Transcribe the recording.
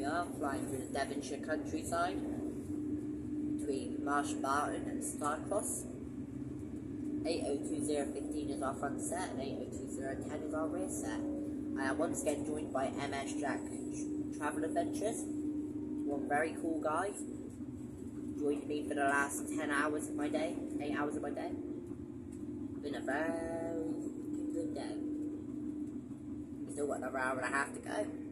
are, flying through the Devonshire countryside between Marsh Barton and Starcross. 802015 is our front set and 802010 is our rear set. I am once again joined by MS Jack Travel Adventures, one very cool guy. Joined me for the last 10 hours of my day, 8 hours of my day. Been a very good day. We've still got another hour and a half to go.